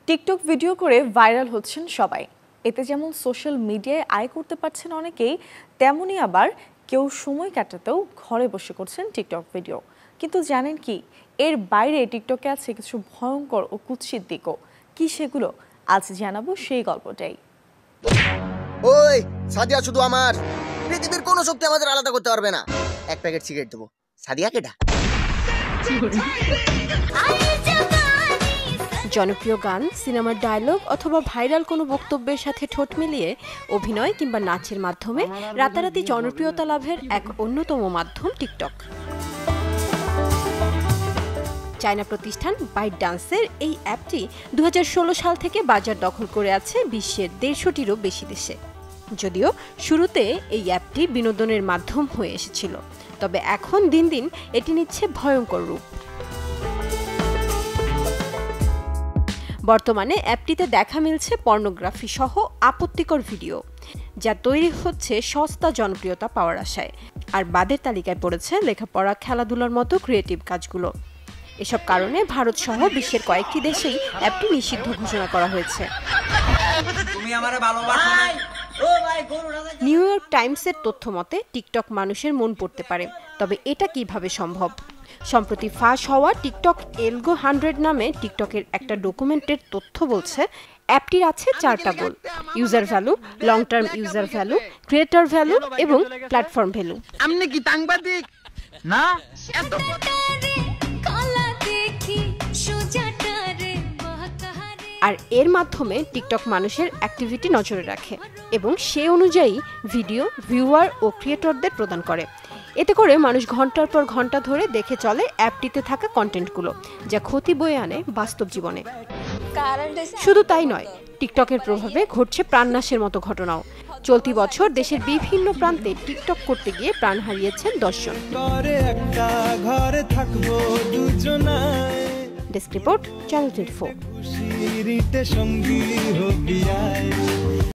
TikTok video করে viral হচ্ছেন সবাই। এতে যেমন সোশ্যাল মিডিয়ায় আয় করতে পারছেন অনেকেই, তেমনি আবার কেউ সময় কাটাতেও ঘরে বসে করছেন টিকটক ভিডিও। কিন্তু জানেন কি, এর বাইরে টিকটকে আছে কিছু ভয়ঙ্কর ও কুৎসিত দিকও। কি সেগুলো আজ জানাবো সেই গল্পটাই। ওই সাদিয়া শুধু আমার, পৃথিবীর কোনো শক্তি আমাদের আলাদা করতে পারবে না। এক প্যাকেট সিগারেট দেবো। সাদিয়া কেডা? জনপ্রিয় গান, সিনেমার ডায়লগ অথবা ভাইরাল কোনো বক্তব্যের সাথে ঠোঁট মিলিয়ে অভিনয় কিংবা নাচের মাধ্যমে রাতারাতি জনপ্রিয়তা লাভের এক অন্যতম মাধ্যম টিকটক। চায়না প্রতিষ্ঠান বাইট ডান্সের এই অ্যাপটি 2016 সাল থেকে বাজার দখল করে আছে বিশ্বের 150টিরও বেশি দেশে। যদিও শুরুতে এই অ্যাপটি বিনোদনের মাধ্যম হয়ে এসেছিল, তবে এখন দিন দিন এটি নিচ্ছে ভয়ঙ্কর রূপ। বর্তমানে অ্যাপটিতে দেখা মিলছে পর্নোগ্রাফি সহ আপত্তিকর ভিডিও, যা তৈরি হচ্ছে সস্তা জনপ্রিয়তা পাওয়ার আশায়। আর বাদের তালিকায় পড়েছে লেখাপড়া, খেলাধুলার মতো ক্রিয়েটিভ কাজগুলো। এসব কারণে ভারত সহ বিশ্বের কয়েকটি দেশেই অ্যাপটি নিষিদ্ধ ঘোষণা করা হয়েছে। নিউ ইয়র্ক টাইমসের তথ্য মতে টিকটক মানুষের মন পড়তে পারে, তবে এটা কিভাবে সম্ভব? সম্প্রতি ফাঁস হওয়া টিকটক এলগো 100 নামে টিকটকের একটা ডকুমেন্টের তথ্য বলছে, অ্যাপটির আছে 4টা goal: user value, long term user value, creator value এবং প্ল্যাটফর্ম ভ্যালু। আপনি কি সাংবাদিক না? আর এর মাধ্যমে টিকটক মানুষের অ্যাক্টিভিটি নজরে রাখে এবং সে অনুযায়ী ভিডিও, ভিউয়ার ও ক্রিয়েটরদের প্রদান করে। এতে করে মানুষ ঘন্টার পর ঘন্টা ধরে দেখে চলে অ্যাপটিতে থাকা কন্টেন্টগুলো, যা ক্ষতি বয়ে আনে বাস্তব জীবনে। শুধু তাই নয়, টিকটকের প্রভাবে ঘটছে প্রাণনাশের মতো ঘটনাও। চলতি বছর দেশের বিভিন্ন প্রান্তে টিকটক করতে গিয়ে প্রাণ হারিয়েছেন 10 জন। Desk report, channel 24।